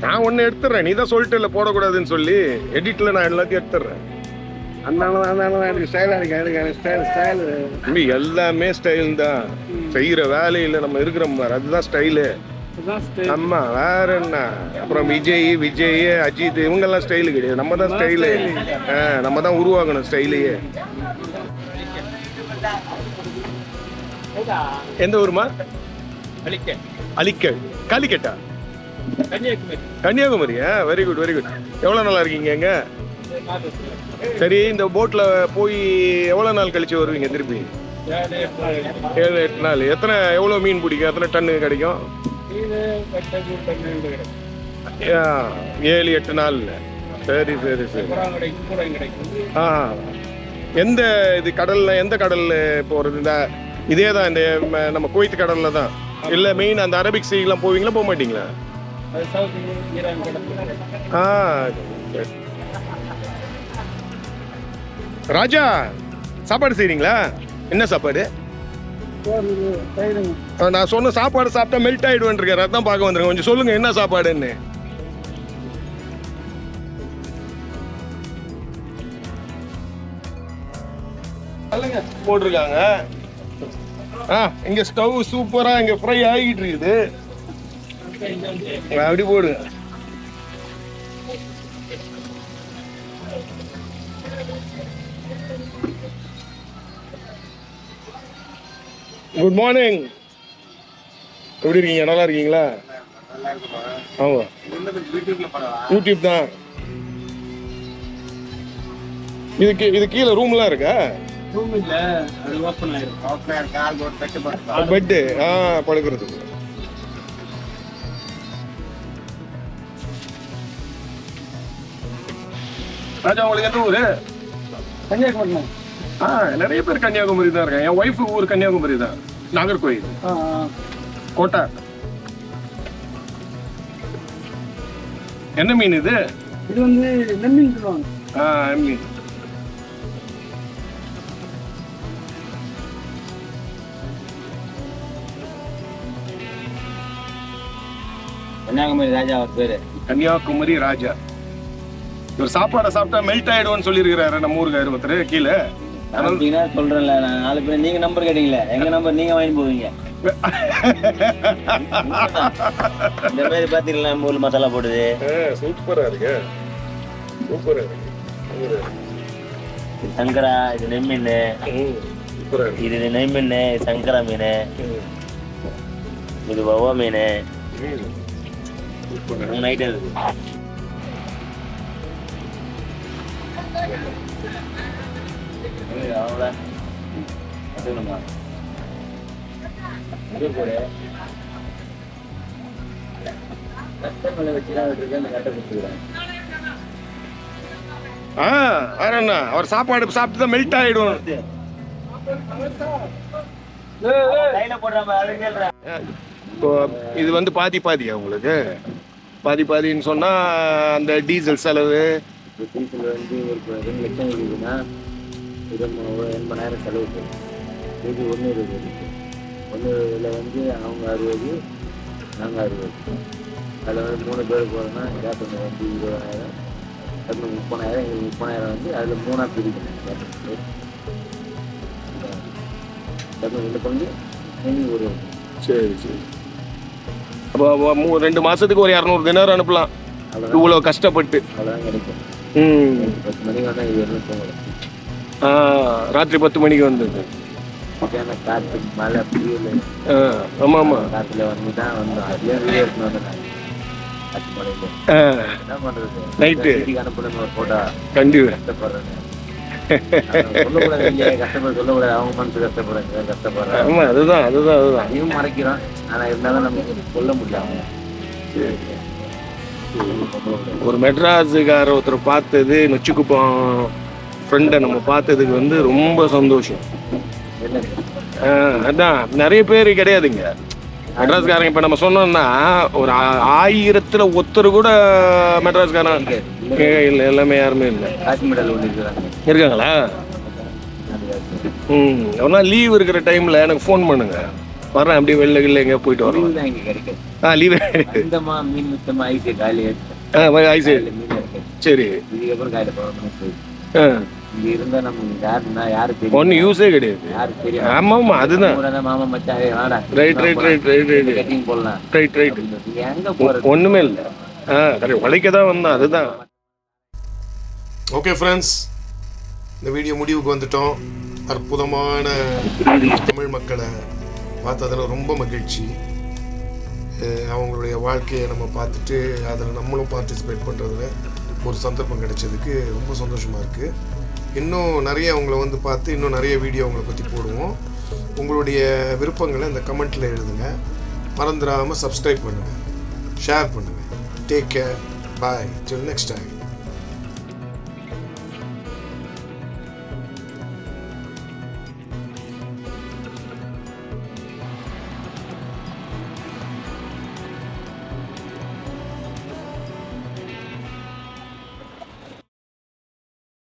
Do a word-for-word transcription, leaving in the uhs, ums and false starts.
நான் ஒன்று எடுத்துடுறேன், நீ தான் சொல்லிட்டு இல்லை போடக்கூடாதுன்னு சொல்லி எடிட்டில் நான் எல்லாத்தையும் எடுத்துடுறேன். எல்லாமே ஸ்டைல் தான், செய்யற வேலையில் நம்ம இருக்கிற மாதிரி அதுதான் ஸ்டைலு. ஆமா, வேற என்ன. அப்புறம் விஜய் விஜய் அஜித் இவங்கெல்லாம் ஸ்டைலு கிடையாது, நம்ம தான் ஸ்டைலு. நம்ம தான் உருவாக்கணும் ஸ்டைலையே. எந்த ஊருமா? அலிக்கல். காலிக்கட்டா? கன்னியாகுமரியா? Very good very good. எவ்வளோ நாளா இருக்கீங்க எங்க? சரி, இந்த போட்ல போய் எவ்வளோ நாள் கழிச்சு வருவீங்க திருப்பி? ஏழு எட்டு நாள். எத்தனை எவ்வளோ மீன் பிடிக்கும்? எத்தனை டன்னு கிடைக்கும்? ஏழு எட்டு நாள். சரி சரி சரி. ஆ, எந்த இது கடல்ல, எந்த கடல்ல போறது? இந்த இதே தான், இந்த நம்ம குவைத் கடல்ல தான் இல்ல? மெயின் அந்த அரபிக் சீலாம் போவீங்களா, போக மாட்டீங்களா? ஆ, ராஜா சாப்பாடு செய்றீங்களா? என்ன சாப்பாடு? நான் சொன்ன சாப்பாடு சாப்பிட்டா மெல்ட் ஆயிடுவேன் இருக்காரு, அதான் பார்க்க வந்துருங்க. கொஞ்சம் சொல்லுங்க என்ன சாப்பாடுன்னு. போட்டிருக்காங்க. ஆ, இங்க ஸ்டவ் சூப்பரா இங்க ஃப்ரை ஆகிட்டு இருக்குது. அப்படி போடுங்க. Good morning. எப்படி இருக்கீங்க? நல்லா இருக்கீங்களா? ஆமா, யூடியூப் தான். இதுக்கு இது கீழே ரூம்லாம் இருக்கா? பெட்டு. ஆ, படுக்கிறதுக்கு. ராஜா, உங்களுக்கு எந்த ஊரு? கன்னியாகுமரி. ஆ, நிறைய பேர் கன்னியாகுமரி தான் இருக்கேன். என் ஒய்ஃபு ஊர் கன்னியாகுமரி தான், நாகர்கோயில் கோட்டா. என்ன மீன் இது? இது வந்து நெம்மீன் சொல்லுவாங்க. ஆ, மீன். கன்னியாகுமரி ராஜா அவர் பேரு. கன்னியாகுமரி ராஜா. இவர் சாப்பாடை சாப்பிட்டா மெல்ட் ஆயிடுவோன்னு சொல்லியிருக்கிறாரு நம்ம ஊருக்காரு ஒருத்தர் கீழே. சொல்றேன்ல, நாலு பேர் நீங்க நம்பர் கேட்டீங்களே, எங்க நம்பர் நீங்க வாங்கி போவீங்க. இந்த மாதிரி பாத்தீங்களா நம்ம ஊர்ல மசாலா போடுது. சூப்பரா இருக்கு, சூப்பரா இருக்கு. சங்கரா, இது நெம்மீன். இது நெம்மீன், சங்கரா மீன். இது வவ்வா மீன். நைட்டு அவர் சாப்பாடு சாப்பிட்டு மெல்ட் ஆயிடும். இது வந்து பாதி பாதியா உங்களுக்கு? பாதி பாதின்னு சொன்னா அந்த டீசல் செலவு. டீசல் வந்து ஒரு ரெண்டு லட்சம் இருக்குதுன்னா எண்பதாயிரம் செலவு போகும். இது ஒன்று இருபது. ஒன்று இதில் வந்து அவங்க அறுபது, நாங்கள் அறுபது. அதில் வந்து மூணு பேர் போகிறோன்னா கேட்டொன்று வந்து இருபதாயிரம், அது முப்பதாயிரம். எங்களுக்கு முப்பதாயிரம் வந்து அதில் மூணாக பிரிக்கணும். கேட்டொன்று ரெண்டு பங்கு எங்களுக்கு ஒரு. சரி சரி. அப்போ ரெண்டு மாதத்துக்கு ஒரு இரநூறு தினார் அனுப்பலாம் இவ்வளோ கஷ்டப்பட்டு. அவ்வளோதான் கிடைக்கும். ம், பத்து மணிக்கு வந்தால் இது எல்லாம் போகலாம். ஆ, ராத்திரி பத்து மணிக்கு வந்தது. காற்று மழை புரியல. ஆமாம் ஆமாம், காற்றுல வந்து தான் வந்தோம். அதுலேயே வீடியோ எடுத்துன்னு வந்தேன். காற்று மழையில என்ன பண்ணுறது? நைட்டு அனுப்பணும் ஒரு ஃபோட்டோ. கண்டிப்பாக கஷ்டப்படுறேன். சொல்லக்கூடாது இல்லையா, கஷ்டப்பட சொல்லக்கூடாது. அவங்க மனசு கஷ்டப்படுறாங்க, கஷ்டப்படுறாங்க. ஆமாம், அதுதான் அதுதான் அதுதான் அதையும் மறைக்கிறோம். ஆனால் இருந்தாலும் நமக்கு சொல்ல முடியல. ஒரு மெட்ராஸுக்கார ஒருத்தர் பார்த்தது, நொச்சிக்குப்பம் ஃப்ரெண்டை நம்ம பார்த்ததுக்கு வந்து ரொம்ப சந்தோஷம். அதான் நிறைய பேர் கிடையாதுங்க மெட்ராஸ்காரங்க. இப்போ நம்ம சொன்னோம்னா ஒரு ஆயிரத்தில் ஒருத்தர் கூட மெட்ராஸ்காரன் இல்லை, எல்லாமே யாருமே இல்லை. இருக்காங்களா? ம், ஒரு நாள் லீவ் இருக்கிற டைமில் எனக்கு ஃபோன் பண்ணுங்க. வரேன் அப்படியே வெளில வெளில எங்கேயா போயிட்டு வரலாம். தான் இங்கே கிடைக்கும். ஆ லீவு இந்தமா மீன் மித்தமாக ஐஸு காலையில் ஆ ஐசு மீன் இருக்கு. சரி. இதுக்கப்புறம் காலையில் போகணும் போய் ஆ இங்கே இருந்தால் நம்ம யாருன்னா யாரு தெரியும் ஒன்றும் யூஸே கிடையாது. யாரு தெரியும். ஆமாம் ஆமாம் அதுதான். மாமா மச்சான் வாடா right right right right right cutting போடலாம். ரைட் ரைட் எங்கே போகிறது ஒன்றுமே இல்லை. ஆ கரெக்ட் உழைக்க தான் வந்தோம் அதுதான். ஓகே ஃப்ரெண்ட்ஸ், இந்த வீடியோ முடிவுக்கு வந்துட்டோம். அற்புதமான தமிழ் மக்களை பார்த்ததில் ரொம்ப மகிழ்ச்சி. அவங்களுடைய வாழ்க்கையை நம்ம பார்த்துட்டு அதில் நம்மளும் பார்ட்டிசிபேட் பண்ணுறதுல ஒரு சந்தர்ப்பம் கிடைச்சதுக்கு ரொம்ப சந்தோஷமாக இருக்குது. இன்னும் நிறைய அவங்கள வந்து பார்த்து இன்னும் நிறைய வீடியோ அவங்கள பற்றி போடுவோம். உங்களுடைய விருப்பங்களை இந்த கமெண்ட்டில் எழுதுங்க. மறந்துடாமல் சப்ஸ்கிரைப் பண்ணுங்கள், ஷேர் பண்ணுங்கள். Take care, bye, till next time.